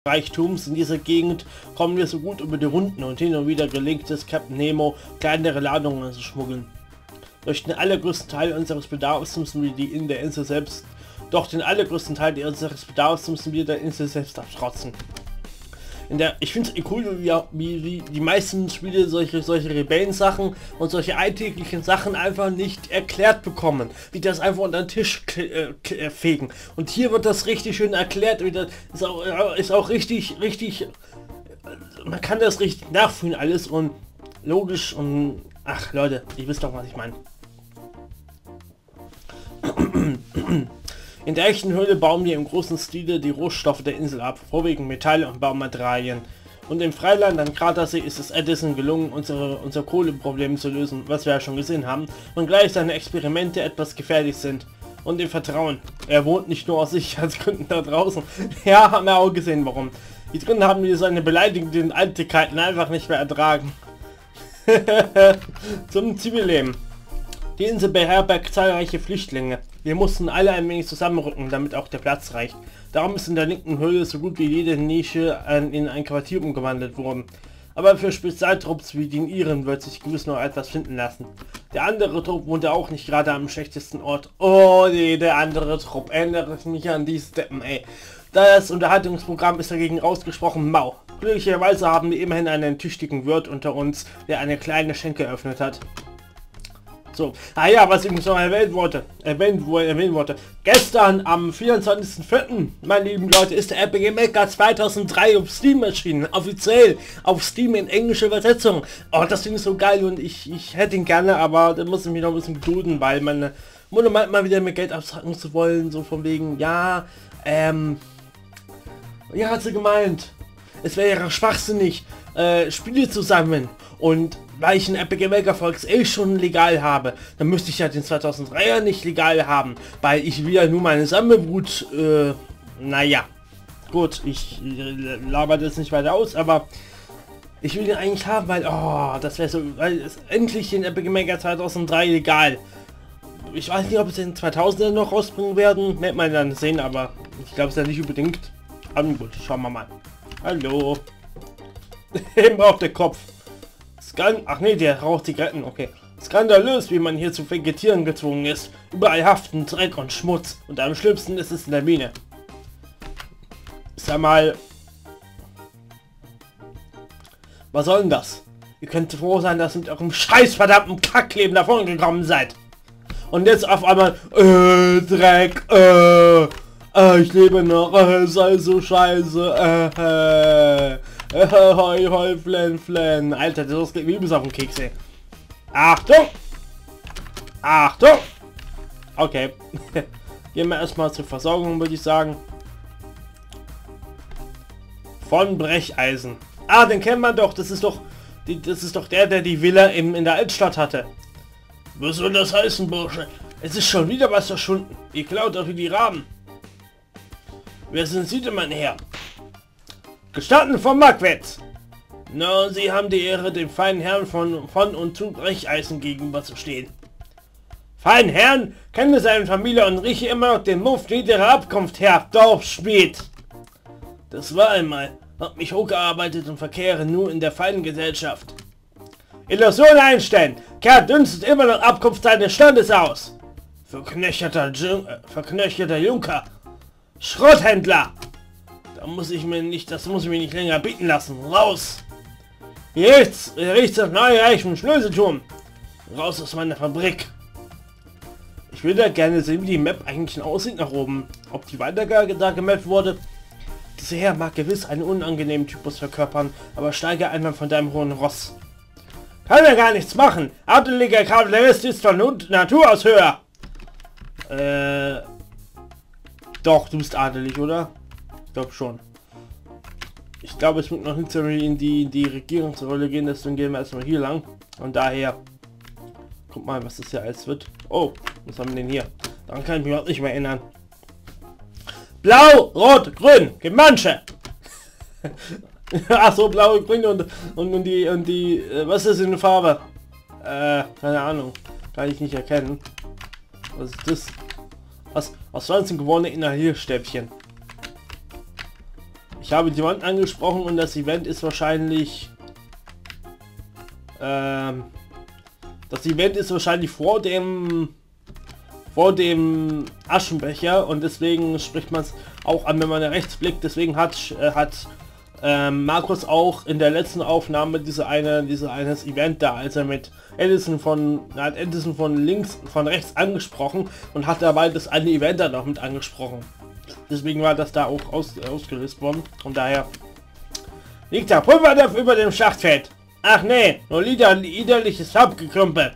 Reichtums in dieser Gegend kommen wir so gut über die Runden und hin und wieder gelingt es Captain Nemo, kleinere Ladungen zu schmuggeln. Durch den allergrößten Teil unseres Bedarfs müssen wir die in der Insel selbst, der Insel selbst abtrotzen. Ich finde es cool, wie die meisten Spiele solche Rebellen-Sachen und solche alltäglichen Sachen einfach nicht erklärt bekommen. Wie das einfach unter den Tisch fegen. Und hier wird das richtig schön erklärt. Ist auch richtig, man kann das richtig nachfühlen alles und logisch und ach Leute, ihr wisst doch, was ich meine. In der echten Höhle bauen wir im großen Stile die Rohstoffe der Insel ab, vorwiegend Metalle und Baumaterialien. Und im Freiland am Kratersee ist es Edison gelungen, unser Kohleproblem zu lösen, was wir ja schon gesehen haben, und gleich seine Experimente etwas gefährlich sind. Und im Vertrauen. Er wohnt nicht nur aus Sicherheitsgründen da draußen. Ja, haben wir auch gesehen, warum. Die drin haben wir seine beleidigenden Altigkeiten einfach nicht mehr ertragen. Zum Zivilleben. Die Insel beherbergt zahlreiche Flüchtlinge. Wir mussten alle ein wenig zusammenrücken, damit auch der Platz reicht. Darum ist in der linken Höhle so gut wie jede Nische in ein Quartier umgewandelt worden. Aber für Spezialtrupps wie den Iren wird sich gewiss noch etwas finden lassen. Der andere Trupp wohnte auch nicht gerade am schlechtesten Ort. Oh nee, der andere Trupp, erinnere ich mich an die Steppen, ey. Das Unterhaltungsprogramm ist dagegen ausgesprochen mau. Glücklicherweise haben wir immerhin einen tüchtigen Wirt unter uns, der eine kleine Schenke eröffnet hat. So, ja, was ich noch erwähnen wollte. Gestern am 24.04., meine lieben Leute, ist der RPG Maker 2003 auf Steam erschienen. Offiziell auf Steam in englischer Übersetzung. Oh, das finde ich so geil und ich hätte ihn gerne, aber da muss ich mich noch ein bisschen gedulden, weil meine Mutter meint mal wieder mehr Geld absacken zu wollen. So von wegen, ja, ja, hat sie gemeint. Es wäre ja schwachsinnig, Spiele zusammen und weil ich einen RPG Maker Volks schon legal habe, dann müsste ich ja den 2003er nicht legal haben, weil ich will ja nur meine Sammelwut, naja, gut, ich laber das nicht weiter aus, aber ich will den eigentlich haben, weil, oh, das wäre so, weil es endlich den RPG Maker 2003 legal. Ich weiß nicht, ob es den 2000er noch rausbringen werden, wird man dann sehen, aber ich glaube es ja nicht unbedingt. Aber gut, schauen wir mal. Hallo. Eben auf der Kopf. Ach nee, der raucht Zigaretten, okay. Skandalös, wie man hier zu vegetieren gezwungen ist. Überall haften Dreck und Schmutz. Und am schlimmsten ist es in der Mine. Sag mal... Was soll denn das? Ihr könnt froh sein, dass ihr mit eurem scheiß verdammten Kackleben davon gekommen seid. Und jetzt auf einmal... Dreck, ich lebe noch, sei so scheiße, hoi, hoi, flen. Alter, das geht wie bis auf den Keks, ey. Achtung! Achtung! Okay. Gehen wir erstmal zur Versorgung, würde ich sagen. Von Brecheisen. Ah, den kennt man doch. Das ist doch der die Villa in der Altstadt hatte. Was soll das heißen, Bursche? Es ist schon wieder was verschwunden. Ihr klaut doch wie die Raben. Wer sind Sie denn, mein Herr? Gestatten vom Marktwert. Na, Sie haben die Ehre, dem feinen Herrn von und zu Brecheisen gegenüber zu stehen. Feinen Herrn, kenne seine Familie und rieche immer noch den Muff niederer Abkunft her, Dorfschmied. Das war einmal, hab mich hochgearbeitet und verkehre nur in der feinen Gesellschaft. Illusion einstellen, Kerl dünstet immer noch Abkunft seines Standes aus. Verknöcherter Junker. Schrotthändler. Das muss ich mir nicht länger bieten lassen. Raus! Jetzt riecht das neue reichen Schnöselturm. Raus aus meiner Fabrik. Ich würde gerne sehen, wie die Map eigentlich aussieht nach oben. Ob die Weitergabe da gemappt wurde. Dieser Herr mag gewiss einen unangenehmen Typus verkörpern, aber steige einmal von deinem hohen Ross. Kann er gar nichts machen. Adeliger Kavallerist ist von Natur aus höher. Doch, du bist adelig, oder? Ich glaube schon. Ich glaube, es wird noch nicht so in die Regierungsrolle gehen, deswegen gehen wir erstmal hier lang. Und daher, guck mal, was das hier alles wird. Oh, was haben wir denn hier? Daran kann ich mich auch nicht mehr erinnern. Blau, Rot, Grün, Gemansche. Ach so, blau, grün und die, was ist das für eine Farbe? Keine Ahnung. Kann ich nicht erkennen. Was ist das? Aus 19 gewonnene Inhalierstäbchen. Ich habe die Wand angesprochen und das Event ist wahrscheinlich... das Event ist wahrscheinlich vor dem Aschenbecher und deswegen spricht man es auch an, wenn man rechts blickt. Deswegen hat Markus auch in der letzten Aufnahme dieses Event da, als er mit Edison von rechts angesprochen und hat dabei das eine Event dann noch mit angesprochen. Deswegen war das da auch ausgelöst worden und daher liegt da Pulverdampf über dem Schlachtfeld. Ach nee, nur liederliches Farbgeklumpe.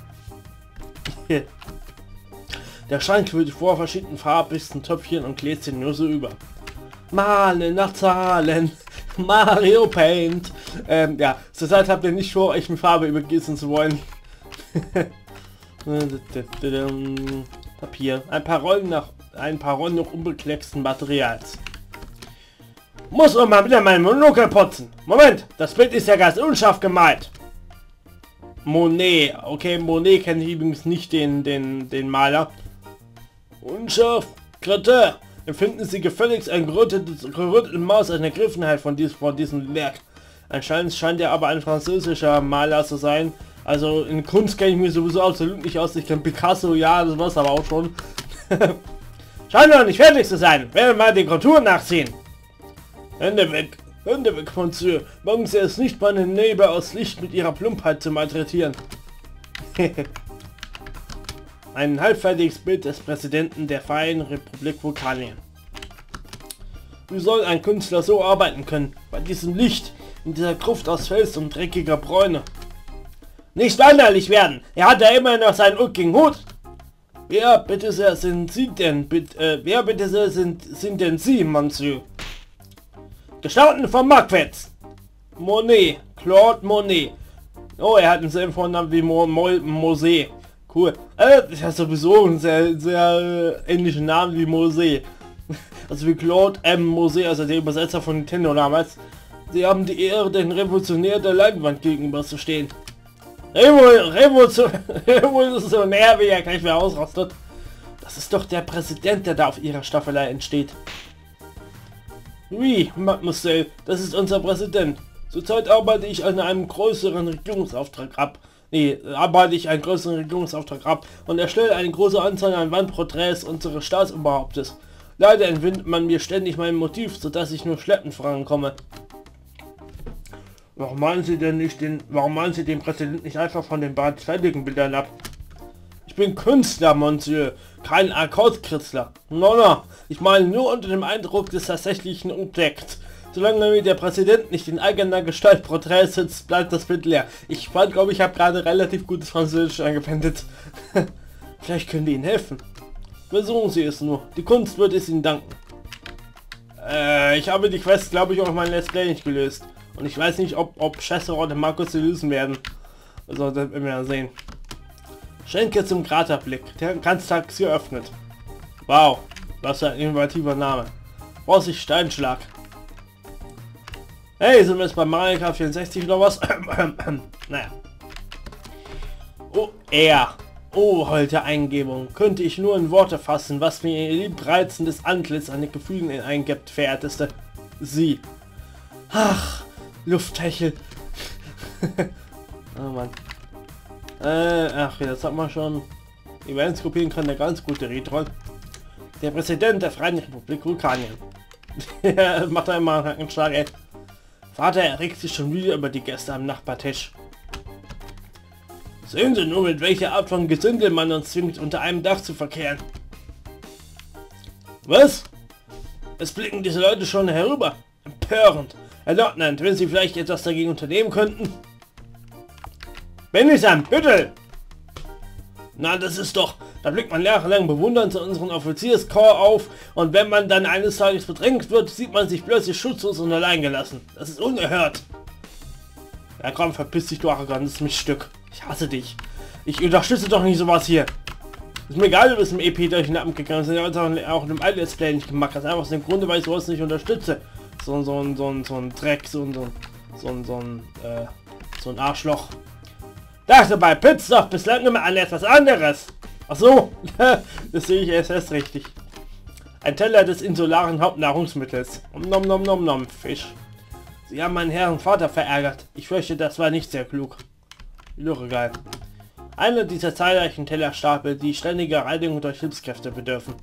Der Schrank wird vor verschiedenen farbigsten Töpfchen und Gläschen nur so über. Malen nach Zahlen. Mario Paint. Ja, zurzeit habt ihr nicht vor, euch mit Farbe übergießen zu wollen. Papier. Ein paar Rollen noch unbeklecksten Materials. Muss auch mal wieder mein Monokel putzen. Moment, das Bild ist ja ganz unscharf gemalt. Monet. Okay, Monet kenne ich übrigens nicht den Maler. Unscharf. Kreateur. Empfinden Sie gefälligst ein gerütteltes Maus eine Ergriffenheit von diesem Werk. Anscheinend scheint er aber ein französischer Maler zu sein. Also in Kunst kenne ich mich sowieso absolut nicht aus. Ich kenne Picasso, ja, das war's aber auch schon. Scheint noch nicht fertig zu sein. Werden wir mal die Konturen nachziehen. Hände weg, Monsieur. Morgen Sie es nicht, meine Nebel aus Licht mit ihrer Plumpheit zu malträtieren. Ein halbfertiges Bild des Präsidenten der Freien Republik Vulkanien. Wie soll ein Künstler so arbeiten können, bei diesem Licht, in dieser Gruft aus Fels und dreckiger Bräune? Nicht weinerlich werden, er hat ja immer noch seinen ulkigen Hut. Wer bitte sehr sind Sie denn, sind denn Sie, Monsieur? Gestalten von Marquez. Monet, Claude Monet. Oh, er hat einen selben Vornamen wie Mosé. Cool. Das hat sowieso einen sehr ähnlichen Namen wie Mosé. Also wie Claude M. Mosé, also der Übersetzer von Nintendo damals. Sie haben die Ehre, den Revolutionär der Leinwand gegenüberzustehen. Revolutionär, wie er gleich wieder ausrastet. Das ist doch der Präsident, der da auf ihrer Staffelei entsteht. Wie, Mademoiselle, das ist unser Präsident. Zurzeit arbeite ich an einem größeren Regierungsauftrag ab. Und erstelle eine große Anzahl an Wandporträts unseres Staatsoberhauptes. Leider entwindet man mir ständig mein Motiv, sodass ich nur schleppend vorankomme. Warum mahnen Sie den Präsidenten nicht einfach von den bereits fertigen Bildern ab? Ich bin Künstler, Monsieur, kein Akkordkünstler. No, ich meine nur unter dem Eindruck des tatsächlichen Objekts. Solange mir der Präsident nicht in eigener Gestalt Porträt sitzt, bleibt das Bild leer. Ich glaube, ich habe gerade relativ gutes Französisch angewendet. Vielleicht können die Ihnen helfen. Versuchen Sie es nur. Die Kunst wird es Ihnen danken. Ich habe die Quest, glaube ich, auch mein Let's Play nicht gelöst. Und ich weiß nicht, ob Chesseron und Markus sie lösen werden. Also, das werden wir ja sehen. Schenke zum Kraterblick. Der Ganztag ist geöffnet. Wow, was für ein innovativer Name. Vorsicht, Steinschlag. Hey, sind wir jetzt bei Mario Kart 64 oder was? Naja. Oh, Oh, heute Eingebung. Könnte ich nur in Worte fassen, was mir ihr liebreizendes Antlitz an den Gefühlen eingibt, verehrteste. Sie. Ach, Lufthechel. Oh Mann. Ach, das hat man schon. Events kopieren kann der ganz gute Retro. Der Präsident der Freien Republik Vulkanien. Macht einmal einen Hackenschlag, ey. Vater erregt sich schon wieder über die Gäste am Nachbartisch. Sehen Sie nur, mit welcher Art von Gesindel man uns zwingt, unter einem Dach zu verkehren. Was? Es blicken diese Leute schon herüber. Empörend. Herr Leutnant, wenn Sie vielleicht etwas dagegen unternehmen könnten? Bennisam, bitte! Na, das ist doch... Da blickt man jahrelang bewundernd zu unseren Offizierskorps auf und wenn man dann eines Tages bedrängt wird, sieht man sich plötzlich schutzlos und allein gelassen. Das ist unerhört. Ja komm, verpiss dich, du arrogantes Miststück. Ich hasse dich. Ich unterstütze doch nicht sowas hier. Ist mir egal, du bist im EP durch den Abend gegangen. Das ist ja auch im alten Let's Play nicht gemacht. Das ist einfach aus dem Grunde, weil ich sowas nicht unterstütze. So ein Dreck, so ein Arschloch. Dachte bei Pitz doch bislang immer an etwas anderes. Ach so, das sehe ich erst richtig. Ein Teller des insularen Hauptnahrungsmittels. Nom nom nom nom, Fisch. Sie haben meinen Herrn Vater verärgert. Ich fürchte, das war nicht sehr klug. Geil. Einer dieser zahlreichen Tellerstapel, die ständiger Reinigung durch Hilfskräfte bedürfen.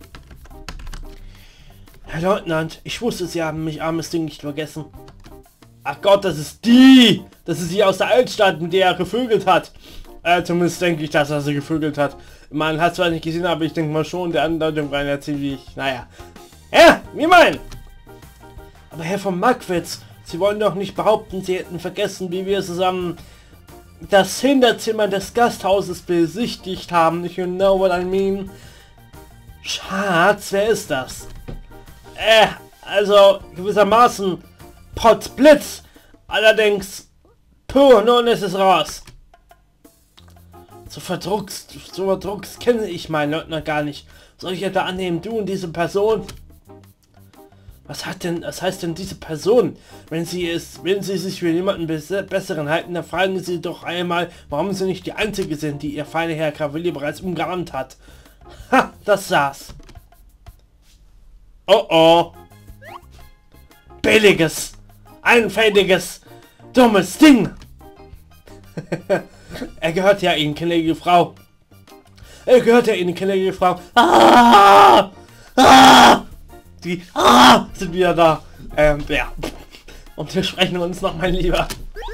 Herr Leutnant, ich wusste, Sie haben mich, armes Ding, nicht vergessen. Ach Gott, das ist die! Das ist die aus der Altstadt, mit der er gevögelt hat. Zumindest denke ich, dass er sie gevögelt hat. Man hat zwar nicht gesehen, aber ich denke mal schon, der Andeutung war ja ziemlich... Naja. Ja, wie mein! Aber Herr von Mackwitz, Sie wollen doch nicht behaupten, Sie hätten vergessen, wie wir zusammen das Hinterzimmer des Gasthauses besichtigt haben. You know what I mean? Schatz, wer ist das? Also gewissermaßen Potzblitz. Allerdings, puh, nun ist es raus. So verdruckst kenne ich meinen Leutnant gar nicht. Soll ich etwa annehmen, du und diese Person? Was heißt denn diese Person? Wenn sie sich für jemanden Besseren halten, dann fragen Sie doch einmal, warum Sie nicht die Einzige sind, die Ihr feiner Herr Cavalier bereits umgarnt hat. Ha, das saß. Oh oh. Billiges, einfältiges, dummes Ding. Er gehört ja Ihnen, gnädige Frau. Er gehört ja Ihnen, gnädige Frau. Ah! Ah! Die sind wieder da. Ja. Und wir sprechen uns noch, mein Lieber.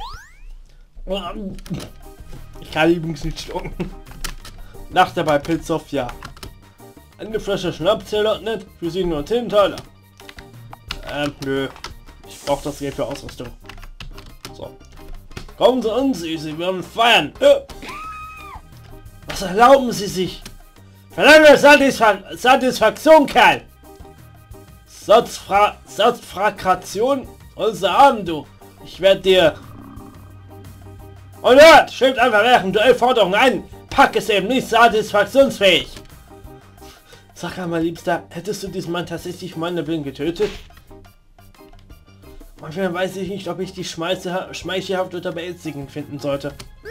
Ich kann übrigens nicht schlucken. Nach dabei Pilzhoff, ja. Eine Flasche Schnaps, Herr Leutnant, für Sie nur 10 Taler. Nö. Ich brauche das Geld für Ausrüstung. So. Kommen Sie uns, Sie werden feiern. Was erlauben Sie sich? Verlange Satisfaktion, Kerl! Satisfaktion? Unser Abend, du. Ich werde dir... Und hört, stimmt einfach während Duellforderungen ein. Pack es eben nicht satisfaktionsfähig. Sag einmal, Liebster, hättest du diesen Mann tatsächlich meinen Willen getötet? Manchmal weiß ich nicht, ob ich die schmeichelhaft oder beängstigend finden sollte.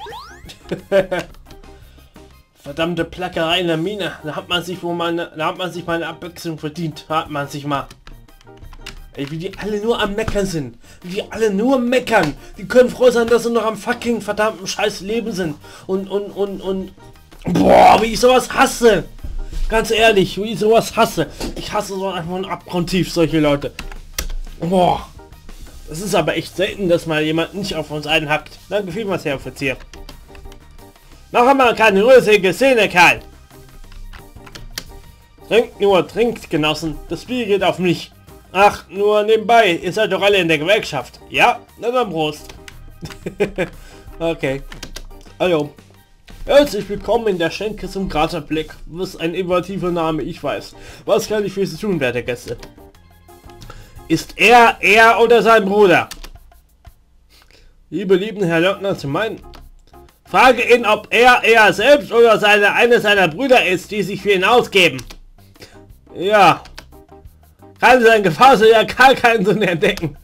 Verdammte Plackerei in der Mine. Da hat man sich mal eine Abwechslung verdient. Hat man sich mal. Ey, wie die alle nur am Meckern sind. Wie die alle nur meckern. Die können froh sein, dass sie noch am fucking verdammten scheiß Leben sind. Und boah, wie ich sowas hasse. Ganz ehrlich, wie ich sowas hasse. Ich hasse so einfach abgrundtief solche Leute. Boah. Es ist aber echt selten, dass mal jemand nicht auf uns einhackt. Danke vielmals, Herr Offizier. Noch einmal keine rührige Szene, Kerl. Trinkt nur, trinkt, Genossen. Das Bier geht auf mich. Ach, nur nebenbei. Ihr seid doch alle in der Gewerkschaft. Ja? Na dann Prost. Okay. Hallo. Herzlich willkommen in der Schenke zum Kraterblick. Was ein innovativer Name, ich weiß. Was kann ich für Sie tun, werte Gäste? Ist er oder sein Bruder? Lieben Herr Leutnant, zu meinen. Frage ihn, ob er selbst oder eine seiner Brüder ist, die sich für ihn ausgeben. Ja. Kann sein Gefahr soll ja gar keinen Sinn entdecken.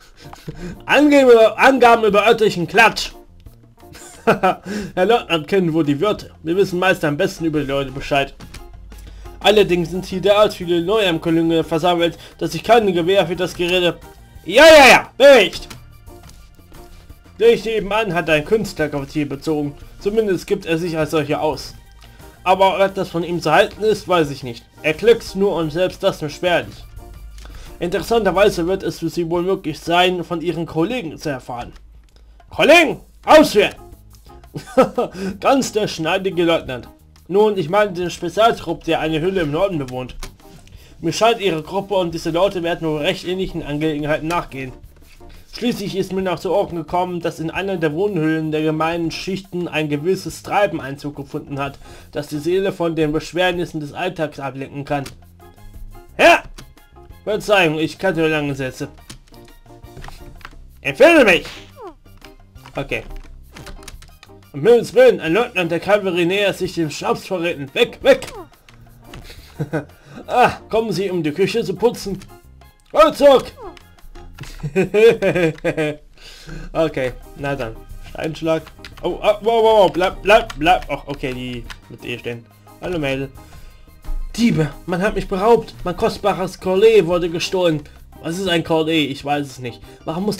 Angaben über örtlichen Klatsch. Herr Leutnant kennen wohl die Wörter. Wir wissen meist am besten über die Leute Bescheid. Allerdings sind hier derart viele Neuankömmlinge versammelt, dass ich keine Gewehr für das Gerede... Ja, Bericht! Durch nebenan hat ein Künstlerquartier bezogen. Zumindest gibt er sich als solcher aus. Aber ob das von ihm zu halten ist, weiß ich nicht. Er klickst nur und selbst das nur spärlich. Interessanterweise wird es für sie wohl möglich sein, von ihren Kollegen zu erfahren. Kollegen, ausführen! Ganz der schneidige Leutnant. Nun, ich meine den Spezialtrupp, der eine Höhle im Norden bewohnt. Mir scheint, ihre Gruppe und diese Leute werden wohl recht ähnlichen Angelegenheiten nachgehen. Schließlich ist mir noch zu Ohren gekommen, dass in einer der Wohnhöhlen der gemeinen Schichten ein gewisses Treiben Einzug gefunden hat, das die Seele von den Beschwernissen des Alltags ablenken kann. Ja! Verzeihung, ich kannte nur lange Sätze. Empfehle mich! Okay. Um Himmels Willen, ein Leutnant der Kavallerie nähert sich dem Schnapsvorräten. Weg, weg! Kommen Sie, um die Küche zu putzen. Holzog! Okay, na dann. Steinschlag. Oh, wow, bleib. Ach, okay, die mit E stehen. Hallo Mädel. Diebe, man hat mich beraubt. Mein kostbares Collet wurde gestohlen. Was ist ein Collet? Ich weiß es nicht. Warum muss